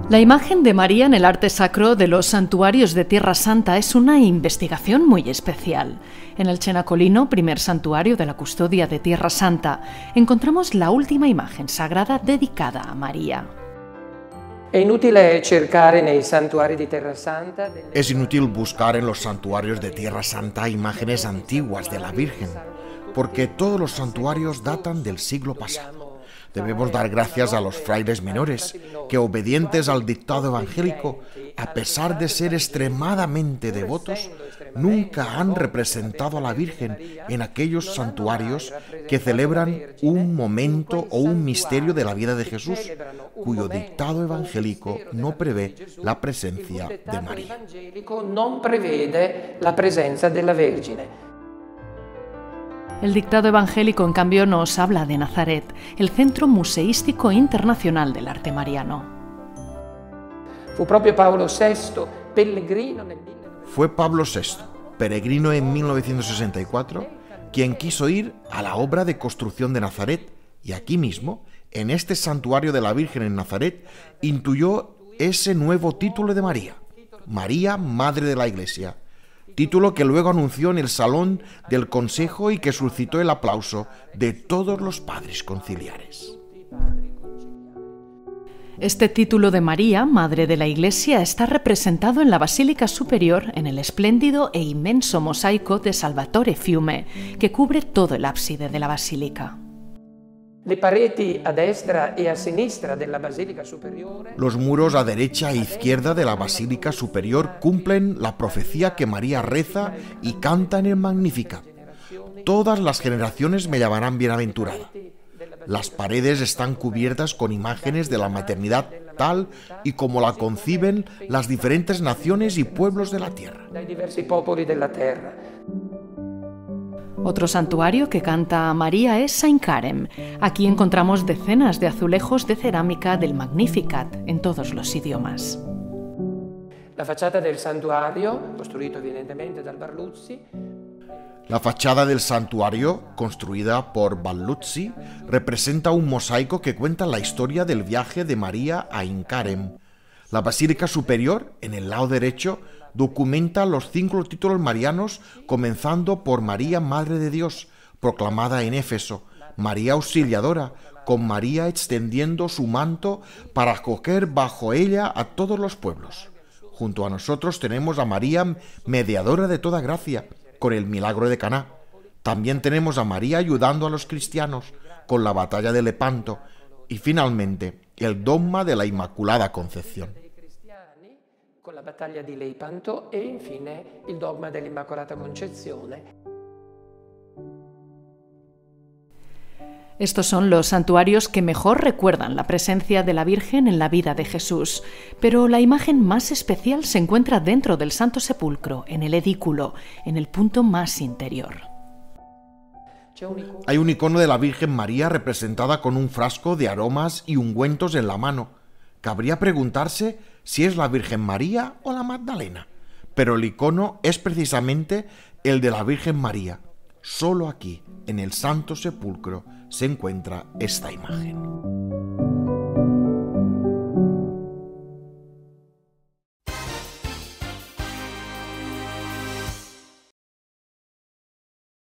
La imagen de María en el arte sacro de los santuarios de Tierra Santa es una investigación muy especial. En el Cenacolino, primer santuario de la custodia de Tierra Santa, encontramos la última imagen sagrada dedicada a María. Es inútil buscar en los santuarios de Tierra Santa imágenes antiguas de la Virgen, porque todos los santuarios datan del siglo pasado. Debemos dar gracias a los frailes menores, que obedientes al dictado evangélico, a pesar de ser extremadamente devotos, nunca han representado a la Virgen en aquellos santuarios que celebran un momento o un misterio de la vida de Jesús, cuyo dictado evangélico no prevé la presencia de María. El dictado evangélico, en cambio, nos habla de Nazaret, el Centro Museístico Internacional del Arte Mariano. Fue Pablo VI, peregrino en 1964, quien quiso ir a la obra de construcción de Nazaret y aquí mismo, en este santuario de la Virgen en Nazaret, intuyó ese nuevo título de María, María, Madre de la Iglesia. Título que luego anunció en el salón del Consejo y que suscitó el aplauso de todos los padres conciliares. Este título de María, Madre de la Iglesia, está representado en la Basílica Superior en el espléndido e inmenso mosaico de Salvatore Fiume, que cubre todo el ábside de la basílica. Los muros a derecha e izquierda de la Basílica Superior cumplen la profecía que María reza y canta en el Magnificat. Todas las generaciones me llamarán bienaventurada. Las paredes están cubiertas con imágenes de la maternidad tal y como la conciben las diferentes naciones y pueblos de la tierra. Otro santuario que canta a María es Saint Carem. Aquí encontramos decenas de azulejos de cerámica del Magnificat en todos los idiomas. La fachada del santuario, construido evidentemente dal Barluzzi. La fachada del santuario, construida por Balluzzi, representa un mosaico que cuenta la historia del viaje de María a Saint Carem. La Basílica Superior, en el lado derecho, documenta los 5 títulos marianos, comenzando por María, Madre de Dios, proclamada en Éfeso, María Auxiliadora, con María extendiendo su manto para acoger bajo ella a todos los pueblos. Junto a nosotros tenemos a María, mediadora de toda gracia, con el milagro de Caná. También tenemos a María ayudando a los cristianos con la batalla de Lepanto y finalmente el dogma de la Inmaculada Concepción. Con la batalla di Lepanto e infine il dogma dell'Immacolata Concezione. Estos son los santuarios que mejor recuerdan la presencia de la Virgen en la vida de Jesús, pero la imagen más especial se encuentra dentro del Santo Sepulcro, en el edículo, en el punto más interior. Hay un icono de la Virgen María representada con un frasco de aromas y ungüentos en la mano. Cabría preguntarse si es la Virgen María o la Magdalena, pero el icono es precisamente el de la Virgen María. Solo aquí, en el Santo Sepulcro, se encuentra esta imagen.